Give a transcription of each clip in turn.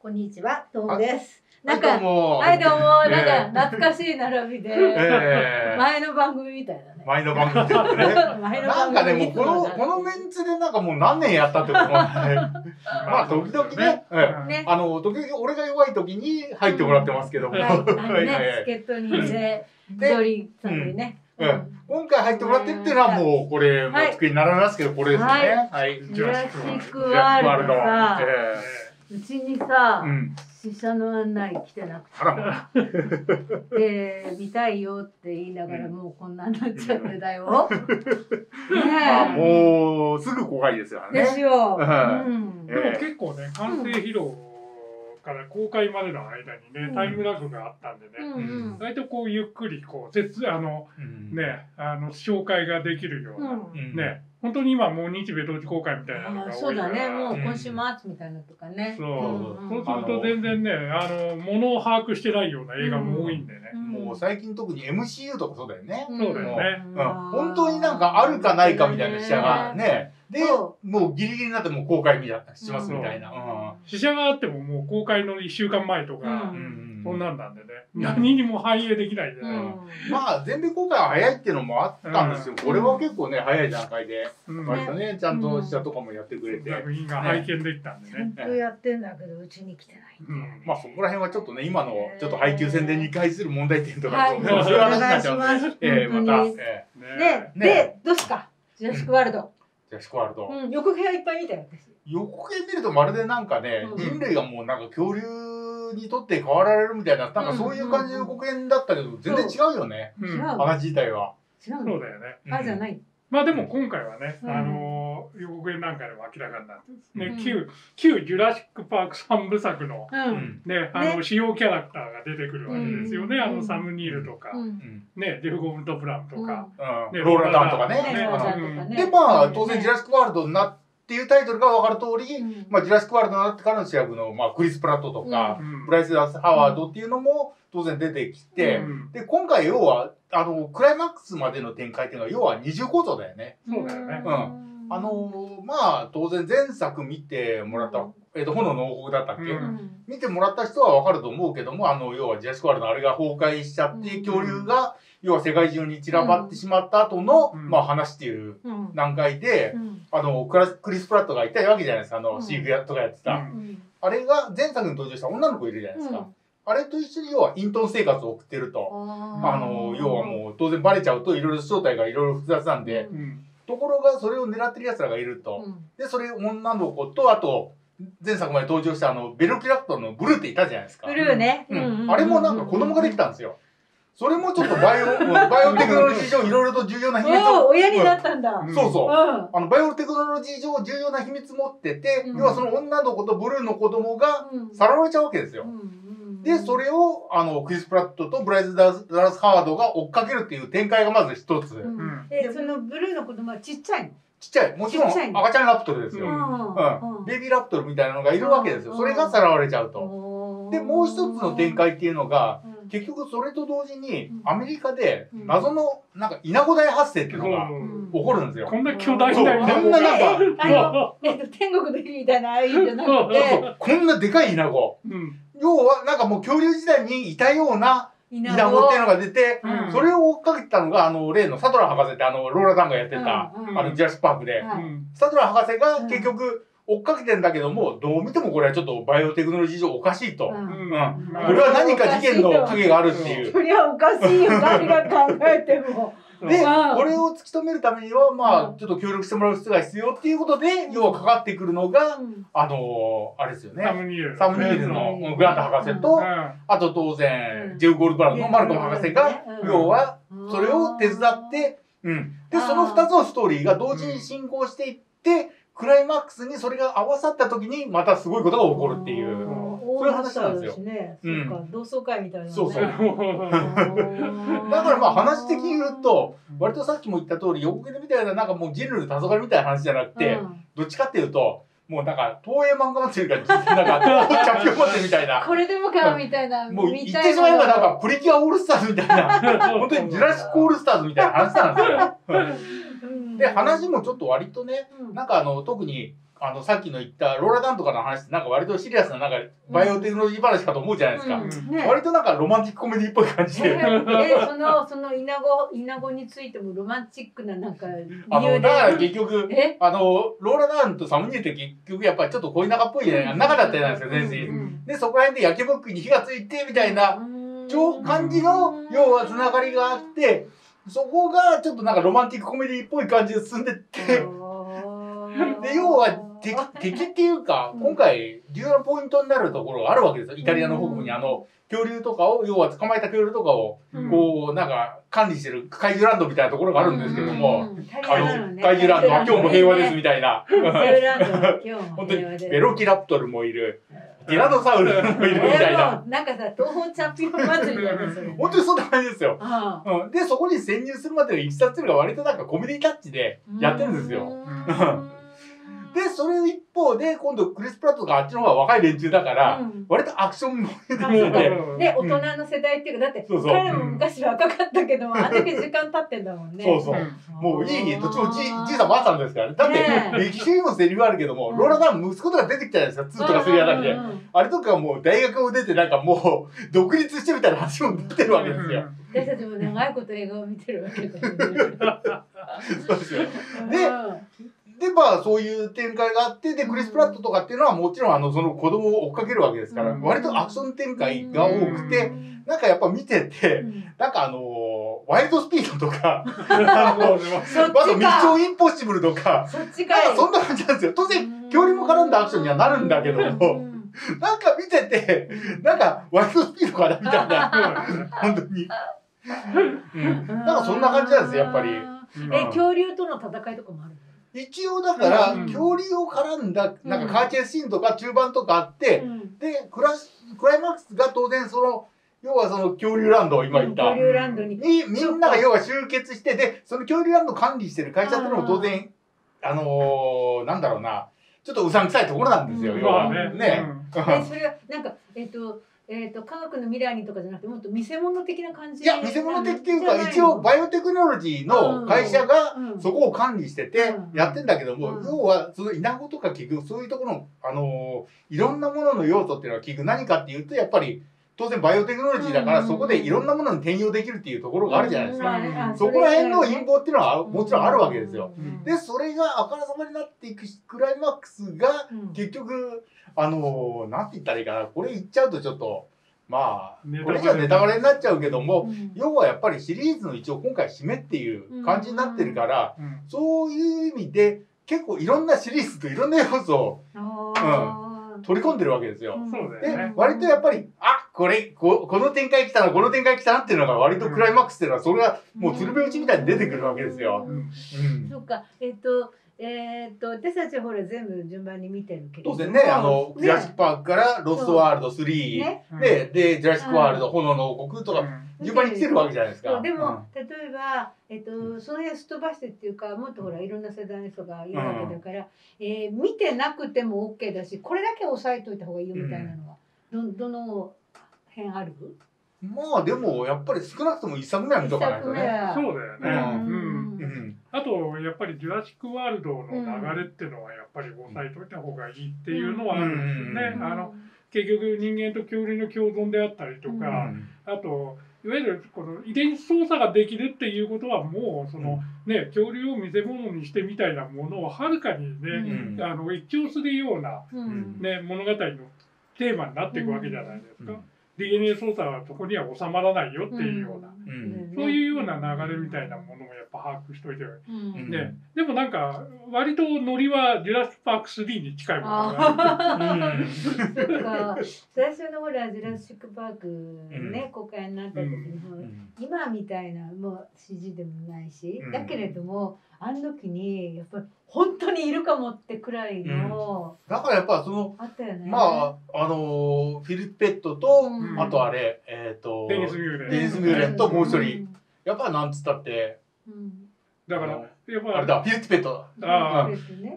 こんにちは、どうもです。 なんか、 はい、どうも、なんか懐かしい並びで、前の番組みたいだね。 前の番組ってね。なんかね、もうこのメンツでなんかもう何年やったってこともない。まあ時々ね、時々俺が弱い時に入ってもらってますけども。 助っ人にね、緑さんにね。 今回入ってもらってっていうのはもうこれ、もう机に並びますけど、これですよね。はい。 ジュラシックワールドさ、うちにさ、試写の案内来てなくて。で、見たいよって言いながらもうこんなになっちゃってだよ。 もうすぐ公開ですよね。 ですよ。 でも結構ね、完成披露から公開までの間にね、タイムラグがあったんでね、割とこうゆっくりこう紹介ができるようなね、本当に今もう日米同時公開みたいなのが多いから。 そうだね、もう今週末みたいなとかね。 そうすると全然ね、ものを把握してないような映画も多いんでね。 もう最近特に MCU とかそうだよね。 そうだよね。 本当になんかあるかないかみたいな試写がね。で、もうギリギリになってもう公開しますみたいな。 試写があってももう公開の1週間前とか、そんなんなんでね。何にも反映できないでね。 まあ、全米公開は早いっていうのもあったんですよ。これは結構ね、早い段階で、割とね、ちゃんと試写とかもやってくれて。 作品が拝見できたんでね。 ずっとやってんだけど、うちに来てない。 まあ、そこら辺はちょっとね、今のちょっと配給戦で2回する問題点とか、 そういう話になっちゃうんで、また。で、どうすかジュラシックワールド。 ジュラシックワールド。 予告編いっぱい見たよ、私。 予告編見るとまるでなんかね、人類がもうなんか恐竜にとって変わられるみたいな、なんかそういう感じの予告編だったけど、全然違うよね。話自体は。 そうだよね。 あ、じゃない。 まあでも今回はね、予告編なんかでも明らかになってね、旧ジュラシックパーク3部作のね、主要キャラクターが出てくるわけですよね。サム・ニールとか、ね、ジェフ・ゴールド・ブラウンとか、 ローラ・ダンとかね。で、まあ当然ジュラシックワールドになっていうタイトルが分かる通り、まあジュラシックワールドになってからの主役のクリス・プラットとか、ブライス・ダース・ハワードっていうのも当然出てきて、で、今回要は、クライマックスまでの展開っていうのは、要は二重構造だよね。 そうだよね。 まあ、当然前作見てもらった、炎の王国だったっけ、見てもらった人はわかると思うけども、要はジュラシックワールドのあれが崩壊しちゃって、恐竜が、要は世界中に散らばってしまった後の、まあ話っていう段階で、クリス・プラットがいたわけじゃないですか、飼育やとかやってた。あれが前作に登場した女の子いるじゃないですか。あれと一緒に要は隠遁生活を送ってると。要はもう当然バレちゃうといろいろ正体がいろいろ複雑なんで、ところがそれを狙ってる奴らがいると。で、それ女の子と、あと、前作まで登場したベルキラプトルのブルーっていたじゃないですか。 ブルーね。 あれもなんか子供ができたんですよ。それもちょっとバイオテクノロジー上いろいろと重要な秘密を。 親になったんだ。 そうそう。バイオテクノロジー上重要な秘密持ってて、要はその女の子とブルーの子供がさらわれちゃうわけですよ。で、それを、クリス・プラットとブライス・ダラス・ハワードが追っかけるっていう展開がまず一つ。 そのブルーの子供はちっちゃいの？ ちっちゃい。もちろん赤ちゃんラプトルですよ。ベビーラプトルみたいなのがいるわけですよ。それがさらわれちゃうと。で、もう一つの展開っていうのが、結局それと同時に、アメリカで謎の、なんか、イナゴ大発生っていうのが起こるんですよ。 こんな巨大な、 こんななんか、 天国の日みたいな、ああいうんじゃなくて、 こんなでかいイナゴ。要は、なんかもう恐竜時代にいたようなイナゴっていうのが出て、それを追っかけてたのが、例のサトラー博士ってローラ・ダンがやってた、ジュラシックパークで、サトラー博士が結局、追っかけてんだけども、どう見てもこれはちょっとバイオテクノロジー上おかしいと。これは何か事件の影があるっていう。 そりゃおかしいよ、誰が考えても。 で、これを突き止めるためには、まあ、ちょっと協力してもらう必要が必要っていうことで、要はかかってくるのが、あれですよね。サムニールのグラント博士と、あと当然、ジェフ・ゴールドブラウンのマルコム博士が、要は、それを手伝って、で、その二つのストーリーが同時に進行していって、クライマックスにそれが合わさった時にまたすごいことが起こるっていう、そういう話なんですよ。 そうか、同窓会みたいな。 そうそう。だからまあ話的に言うと、割とさっきも言った通り予告で見たようななんかもう人類の黄昏みたいな話じゃなくて、どっちかっていうと、もうなんか東映漫画祭りがなんかチャンピオン祭りみたいな。 これでもかみたいな。 もう言ってしまえばなんかプリキュアオールスターズみたいな、本当にジュラシックオールスターズみたいな話なんですよ。で、話もちょっと割とね、なんか特に、 さっきの言ったローラ・ダンとかの話ってなんか割とシリアスななんかバイオテクノロジー話かと思うじゃないですか。割となんかロマンチックコメディっぽい感じで。 そのイナゴについてもロマンチックななんか理由で。 だから結局、ローラ・ダンとサムニエって結局やっぱりちょっと恋仲っぽい仲だったじゃないですか、全然。で、そこら辺で焼けぼっくに火がついてみたいな感じの要はつながりがあって、そこがちょっとなんかロマンティックコメディっぽい感じで進んでって、で、要は敵っていうか、今回重要なポイントになるところがあるわけですよ。イタリアの北部に恐竜とかを、要は捕まえた恐竜とかを、こう、なんか管理してる怪獣ランドみたいなところがあるんですけども、怪獣ランドは今日も平和ですみたいな。本当にベロキラプトルもいる。ティラノサウルスもいるみたいな。 なんかさ、東宝チャンピオン祭りだね、それ。 本当にそんな感じですよ。で、そこに潜入するまでのいきさつっていうのが割となんかコメディタッチでやってるんですよ。で、それ一方で、今度クリス・プラットがあっちの方が若い連中だから、割とアクションも出てきて。 ね、大人の世代っていうか、だって、彼も昔若かったけども、あんだけ時間経ってんだもんね。 そうそう。もういい、どっちもじいさんばあさんですからね。だって、歴史にもセリフあるけども、ローラさん息子とか出てきたじゃないですか、2とか3あたりで。あれとかもう大学を出て、なんかもう、独立してみたいな話も出てるわけですよ。 私たちも長いこと映画を見てるわけだよね。 そうですよ。で、まあ、そういう展開があって、で、クリス・プラットとかっていうのはもちろん、その子供を追っかけるわけですから、割とアクション展開が多くて、なんかやっぱ見てて、なんかワイルドスピードとか、あとミッションインポッシブルとか、なんかそんな感じなんですよ。当然、恐竜も絡んだアクションにはなるんだけども、なんか見てて、なんかワイルドスピードかなみたいな、本当に。なんかそんな感じなんですよ、やっぱり。 恐竜との戦いとかもあるの？ 一応だから、恐竜を絡んだ、なんかカーチェイスシーンとか中盤とかあって、で、クライマックスが当然要はその恐竜ランド、今言った。 恐竜ランドに。 みんなが要は集結して、で、その恐竜ランドを管理してる会社っていうのも当然、なんだろうな、ちょっとうさんくさいところなんですよ、要は。ね。 それは、なんか、科学の未来にとかじゃなくて、もっと見せ物的な感じ。 いや、見せ物的っていうか、一応バイオテクノロジーの会社がそこを管理しててやってんだけども、要はそのイナゴとか聞く、そういうところの、いろんなものの要素っていうのは聞く。何かっていうと、やっぱり当然バイオテクノロジーだから、そこでいろんなものに転用できるっていうところがあるじゃないですか。そこら辺の陰謀っていうのはもちろんあるわけですよ。で、それがあからさまになっていくクライマックスが、結局、なんて言ったらいいかな、これ言っちゃうとちょっと、まあ、これじゃネタバレになっちゃうけども、要はやっぱりシリーズの一応今回締めっていう感じになってるから、そういう意味で結構いろんなシリーズといろんな要素を、取り込んでるわけですよ。で、割とやっぱり、この展開来たな、この展開来たなっていうのが割とクライマックスっていうのは、それがもう鶴瓶打ちみたいに出てくるわけですよ。 そうか、私たちはほら全部順番に見てるけど。 当然ね、ジュラシック・パークからロストワールド3、で、ジュラシック・ワールド、炎の王国とか、順番に来てるわけじゃないですか。 でも、例えば、その辺すっ飛ばしてっていうか、もっとほら、いろんな世代の人がいるわけだから、見てなくても OK だし、これだけ押さえといた方がいいよみたいなのは、どの辺ある？ まあでも、やっぱり少なくとも1作ぐらい見とかないとね。 そうだよね。あと、やっぱりジュラシック・ワールドの流れっていうのは、やっぱり押さえといた方がいいっていうのはあるんですよね。結局、人間と恐竜の共存であったりとか、あと、いわゆるこの遺伝子操作ができるっていうことはもうそのね恐竜を見せ物にしてみたいなものをはるかにね越境するようなね物語のテーマになっていくわけじゃないですか。DNA 操作はそこには収まらないよっていうような、そういうような流れみたいなものもやっぱ把握しといて、ね、でもなんか割とノリはジュラシック・パーク3に近いものがある。 最初のほらジュラシック・パークね公開になった時に今みたいなもう CG でもないし、だけれどもあの時にやっぱり本当にいるかもってくらいの、 だからやっぱそのあったよね。 まあフィリップ・ペットと、あとあれデニス・ミューレンともう一人やっぱなんつったって、 だからやっぱあれだフィリップ・ペットだ。あの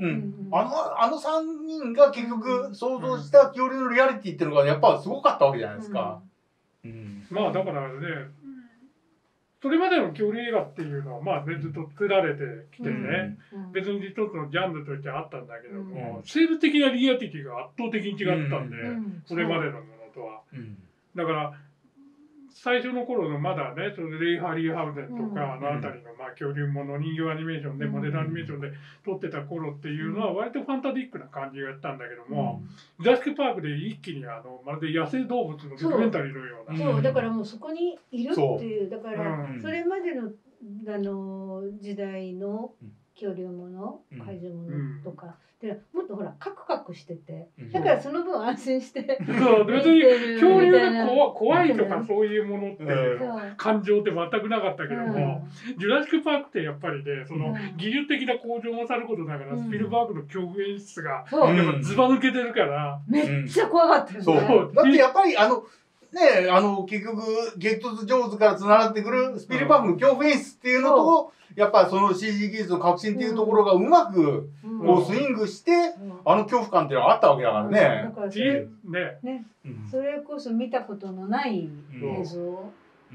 3人が結局想像した恐竜のリアリティっていうのがやっぱすごかったわけじゃないですか。 まあだからねそれまでの恐竜映画っていうのはまあ、ね、ずっと作られてきてね、別に一つのジャンルとしてあったんだけども、生物的なリアリティが圧倒的に違ったんで、それまでのものとは。だから最初の頃のまだね、そのレイ・ハリーハウゼンとかあの辺りのまあ恐竜もの人形アニメーションでモデルアニメーションで撮ってた頃っていうのは割とファンタジックな感じがしたんだけども、ジュラシック・パークで一気にまるで野生動物のドキュメンタリーのような。 そうだからもうそこにいるっていう、だからそれまでの時代の恐竜もの、怪獣ものとか。もっとほらカクカクしてて、だからその分安心してそう別に恐竜が怖いとかそういうものって感情って全くなかったけども、ジュラシック・パークってやっぱりね、その技術的な向上もさることながらスピルバーグの恐怖演出がやっぱずば抜けてるからめっちゃ怖かったよね。 そうだってやっぱりね、結局激突上手からつながってくるスピルバーグの恐怖演出っていうのと、やっぱその CG 技術の革新っていうところがうまくこうスイングして、恐怖感っていうのがあったわけだからね。 だからそれこそ見たことのない映像。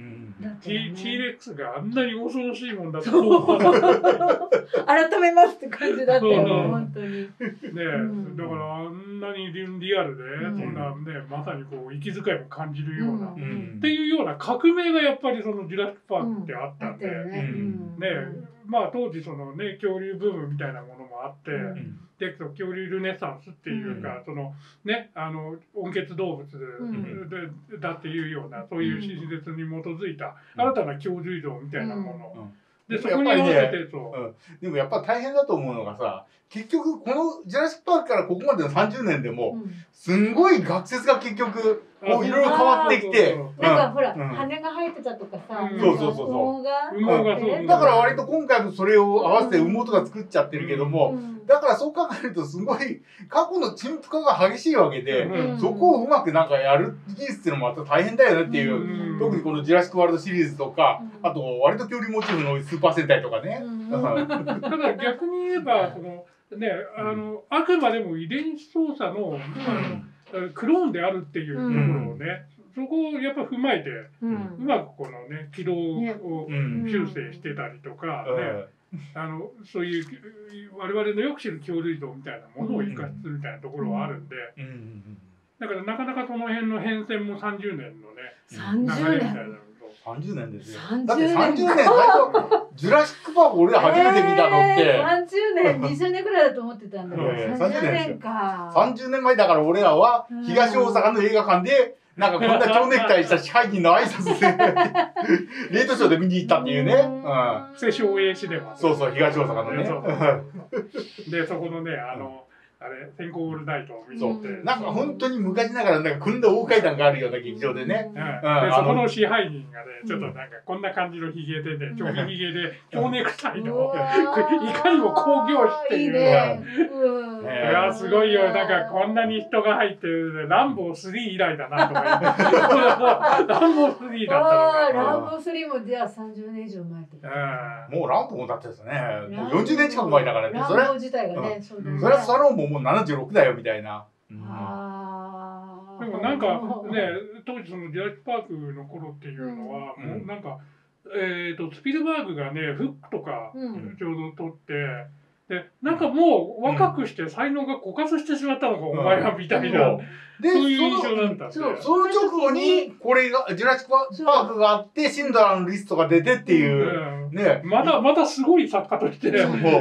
T レックスがあんなに恐ろしいもんだと改めますって感じだったよ本当に。 ねだからあんなにリアルでそんなねまさにこう息遣いも感じるようなっていうような革命がやっぱりそのジュラシック・パークってあったんでね、まあ当時そのね恐竜ブームみたいなものもあって。で恐竜ルネサンスっていうか、そのね温血動物だっていうようなそういう史実に基づいた新たな恐竜像みたいなもの、でそこに合わせてでもやっぱ大変だと思うのがさ、結局このジュラシック・パークからここまでの30年でもすんごい学説が結局いろいろ変わってきて、 なんかほら羽が生えてたとかさ、 そう羽毛がだから割と今回もそれを合わせて羽毛とか作っちゃってるけども、だからそう考えるとすごい過去の陳腐化が激しいわけで、そこをうまくなんかやる技術っていうのもまた大変だよねっていう、特にこのジュラシック・ワールドシリーズとか、あと割と恐竜モチーフのスーパー戦隊とかね。 ただ逆に言えばそのねあくまでも遺伝子操作のクローンであるっていうところをね、そこをやっぱ踏まえてうまくこのね軌道を修正してたりとかね。そういう我々のよく知る恐竜像みたいなものを生かすみたいなところはあるんで、だからなかなかその辺の変遷も30年のね流れみたいなの30年ですよ。だって30年最初ジュラシック・パーク俺ら初めて見たのって 30年20年ぐらいだと思ってたんだけど30年か。 30年前だから俺らは東大阪の映画館でなんかこんな蝶ネクタイした支配人の挨拶でレートショーで見に行ったっていうね。 青少英シネマ。 そうそう、東大阪のね。 でそこのねあれ先行オールナイトを見に行って、 なんか本当に昔ながらなんか組んだ大階段があるような劇場でね。 でそこの支配人がねちょっとなんかこんな感じのヒゲでねちょびひげで蝶ネクタイのいかにも興行師っていういやすごいよ、なんかこんなに人が入ってるランボー3以来だなとか言ってランボー3だったのか。 ランボー3もじゃあ30年以上前ってもうランボーもだってですねもう40年近く前だからね。 ランボー自体がね、 それはサロンももう76だよみたいな。 でもなんかね当時そのジュラシック・パークの頃っていうのはもうなんかスピルバーグがねフックとかちょうど撮ってでなんかもう若くして才能が枯渇してしまったのかお前はみたいなそういう印象なんだ。 その直後にこれがジュラシック・パークがあってシンドラーのリストが出てっていうねまたすごい作家としてで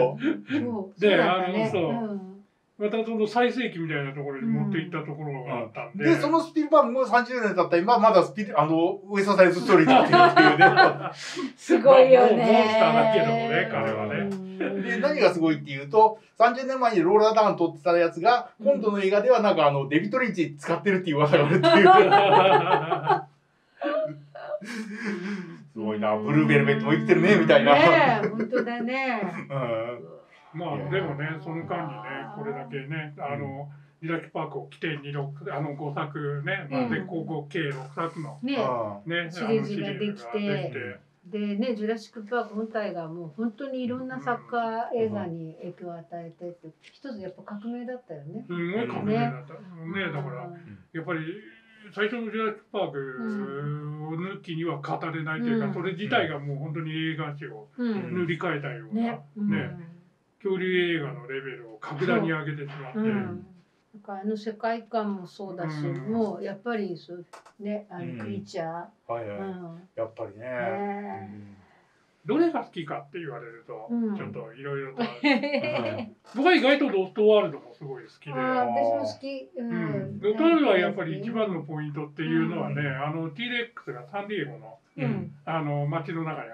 そうまたその最盛期みたいなところに持っていったところがあったんで、 でそのスピルバーグも30年経った今まだウエストサイドストーリーだっていうねすごいよね。 モンスターだけどもね彼はね。 で何がすごいっていうと30年前にローラーダウン撮ってたやつが今度の映画ではなんかデビッド・リンチ使ってるっていう噂があるっていうすごいな、ブルーベルベットも生きてるねみたいな。 本当だね。 まあでもねその間にねこれだけねジュラシック・パークを起点に5作ね全高計6作のねシリーズができてでねジュラシック・パーク本体がもう本当にいろんな作家映画に影響を与えてって一つやっぱ革命だったよね。 すごい革命だったね。だからやっぱり最初のジュラシック・パークを抜きには語れないというか、それ自体がもう本当に映画史を塗り替えたようなね、恐竜映画のレベルを格段に上げてしまって。 だから世界観もそうだし、もうやっぱりそうね、クリーチャー、 やっぱりね。 どれが好きかって言われるとちょっといろいろと僕は意外とロストワールドもすごい好きで、 私も好き。 ロストワールドはやっぱり一番のポイントっていうのはね、T-Rex がサンディエゴの街の中に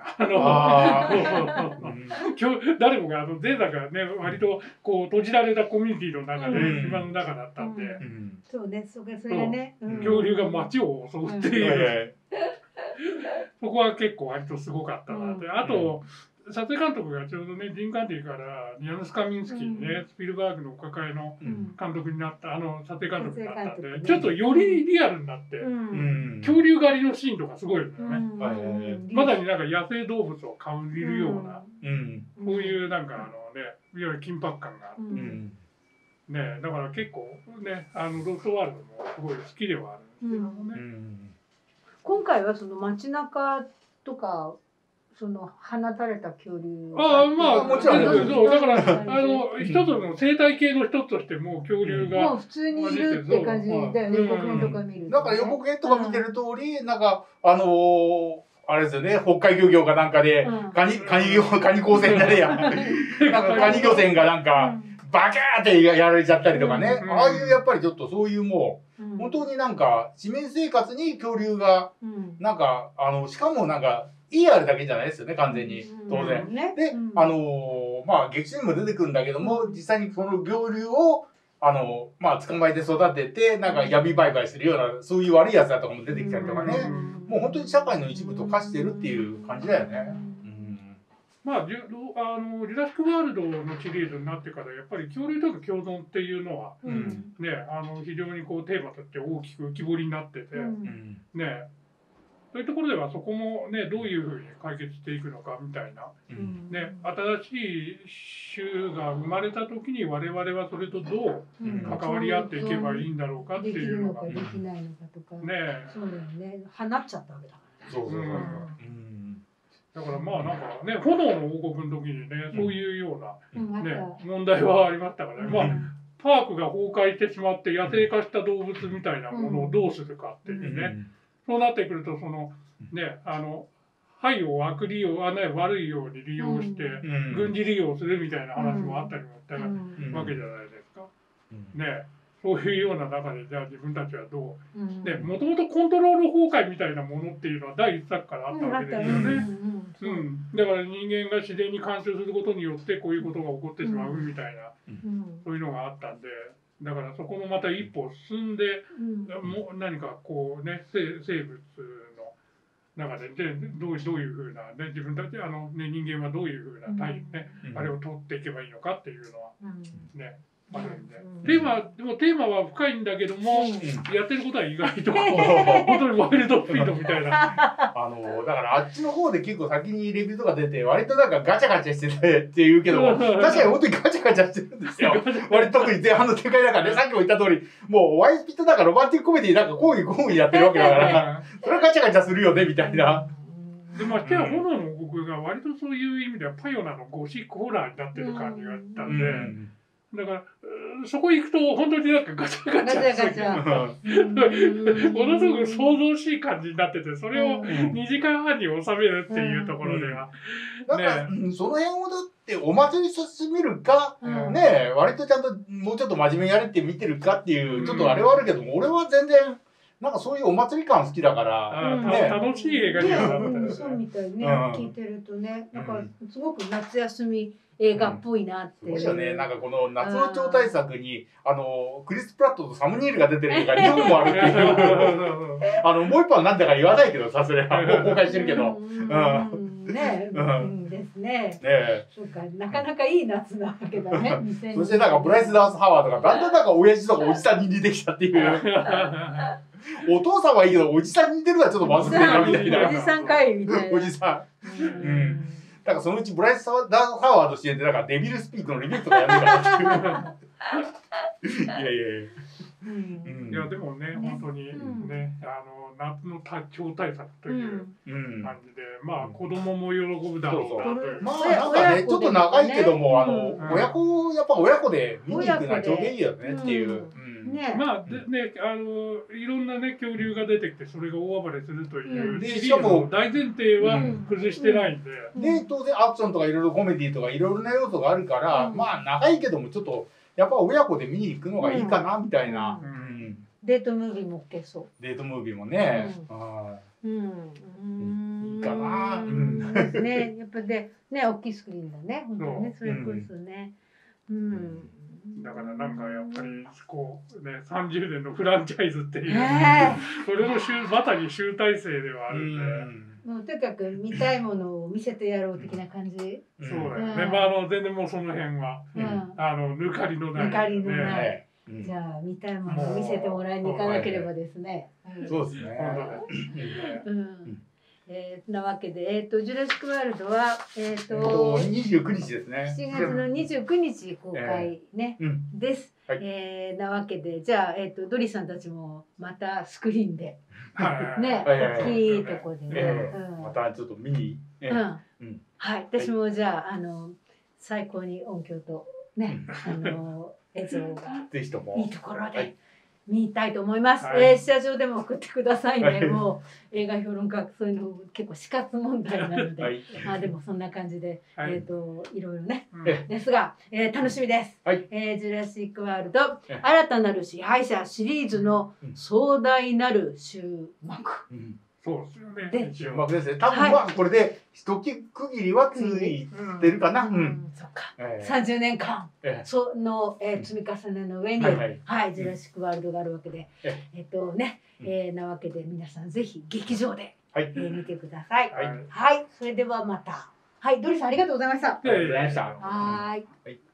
誰もが前作がね割とこう閉じられたコミュニティの中で島の中だったんで、 そうね、それがね、 恐竜が街を襲うっていうそこは結構割とすごかったなって。あと撮影監督がちょうどねジン・カンティからヤヌス・カミンスキーね、スピルバーグのお抱えの監督になった撮影監督になったんで、ちょっとよりリアルになって恐竜狩りのシーンとかすごいんだよね。まさになんか野生動物を狩るようなこういうなんかいわゆる緊迫感があってね、だから結構ねロストワールドもすごい好きではあるんですけどもね。 今回はその街中とかその放たれた恐竜。 まあもちろんそうだから一つの生態系の一つとしてもう恐竜がもう普通にいるって感じだよね。予告編とか見ると。 だから予告編とか見てる通りなんかあれですよね、北海漁業かなんかでカニ光線なれやなんかカニ漁船がなんかバキャーってやられちゃったりとかね、ああいうやっぱりちょっとそういうもう本当になんか市民生活に恐竜がなんかしかもなんかER だけじゃないですよね、完全に当然。でまあ劇中にも出てくるんだけども、実際にその恐竜をまあ捕まえて育ててなんか闇売買するようなそういう悪いやつだとかも出てきたりとかね、もう本当に社会の一部と化してるっていう感じだよね。 まあジュラシック・ワールドのシリーズになってからやっぱり恐竜とか共存っていうのはね非常にこうテーマとして大きく浮き彫りになっててね、そういうところではそこもねどういうふうに解決していくのかみたいなね、新しい種が生まれた時に我々はそれとどう関わり合っていけばいいんだろうかっていうのができないのかとかね、 そうだよね、放っちゃったわけだからね。そうだからまあなんかね、炎の王国の時にね、そういうようなね問題はありましたからね。まあパークが崩壊してしまって野生化した動物みたいなものをどうするかっていうね。そうなってくるとそのね害を悪いように利用して軍事利用するみたいな話もあったりもしたわけじゃないですか。ね。そういうような中でじゃあ自分たちはどうでもともとコントロール崩壊みたいなものっていうのは第一作からあったわけですよね。だから人間が自然に干渉することによってこういうことが起こってしまうみたいなそういうのがあったんで、だからそこのまた一歩進んで何かこうね生物の中でどういうふうなね自分たち人間はどういうふうなあれを取っていけばいいのかっていうのはね。テーマは深いんだけども、やってることは意外と本当にワイルドスピードみたいな。 だからあっちの方で結構先にレビューとか出て割となんかガチャガチャしててって言うけども、確かに本当にガチャガチャしてるんですよ。割と特に前半の展開だからね、さっきも言った通りもうワイスピットだからロマンティックコメディなんか交互にやってるわけだからそれはガチャガチャするよねみたいな。 でましてや炎の王国が割とそういう意味ではパヨナのゴシックホラーになってる感じがあったんで。だからそこ行くと本当になんかガチャガチャものすごく想像しい感じになってて、それを2時間半に収めるっていうところではだからその辺をだってお祭りとして見るかね、割とちゃんともうちょっと真面目にやれって見てるかっていうちょっとあれはあるけども、俺は全然なんかそういうお祭り感好きだから楽しい映画にはなったんですね。そうみたいね、聞いてるとね、なんかすごく夏休み映画っぽいなって。 そうよね、なんかこの夏の超大作にクリス・プラットとサム・ニールが出てる映画2本もあるっていうもう一本はなんだか言わないけどさすがにもう公開してるけどねですね。そうか、なかなかいい夏なわけだね。 そしてなんかブライス・ダース・ハワードがだんだんなんか親父とかおじさんに似てきたっていう。お父さんはいいけどおじさんに似てるのはちょっとまずくないかみたいな。 おじさんかいみたいな。 おじさん。だからそのうちブライス・ダース・ハワード主演でなんかデビル・スピークのリメイクとかやるからっていう。いやいやいや。 いやでもね本当にね夏の超大作という感じでまあ子供も喜ぶだろうなという。 まあなんかねちょっと長いけども親子やっぱ親子で見に行くのはちょうどいいよねっていう。 まあでねいろんなね恐竜が出てきてそれが大暴れするというでしかも大前提は崩してないんで。 で当然アクションとかいろいろコメディとかいろいろな要素があるからまあ長いけどもちょっとやっぱ親子で見に行くのがいいかなみたいな。 デートムービーも OK そう。 デートムービーもね。いいかな。 ねやっぱでね大きいスクリーンだね本当にねそれこそね。 だからなんかやっぱりこうね30年のフランチャイズっていうそれのまさに集大成ではあるんで。 もうとにかく見たいものを見せてやろう的な感じ。 そうだよね。まあ全然もうその辺は抜かりのない。 抜かりのない。じゃあ見たいものを見せてもらいに行かなければですね。 そうですね。 なわけでジュラシックワールドは 29日ですね。 7月の29日公開ねです。なわけでじゃあドリさんたちもまたスクリーンでね大きいとこでねまたちょっと見に。 はい私もじゃあ最高に音響とね映像がいいところで見たいと思います。スタジオでも送ってくださいね。もう映画評論家そういうの結構死活問題なので、でもそんな感じでいろいろねですが楽しみです。ジュラシックワールド新たなる支配者シリーズの壮大なる終幕。 そうですよね。 終幕ですね。多分まあこれで一区切りはついてるかな。 そっか。30年間その積み重ねの上にジュラシックワールドがあるわけで、なわけで皆さんぜひ劇場で見てください。はい、それではまた。はい、ドリさんありがとうございました。 ありがとうございました。 はい。